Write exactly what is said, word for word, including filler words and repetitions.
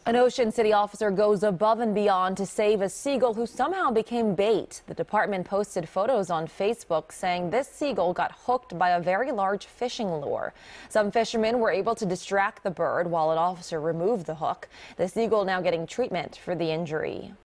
An Ocean City officer goes above and beyond to save a seagull who somehow became bait. The department posted photos on Facebook saying this seagull got hooked by a very large fishing lure. Some fishermen were able to distract the bird while an officer removed the hook. The seagull now getting treatment for the injury.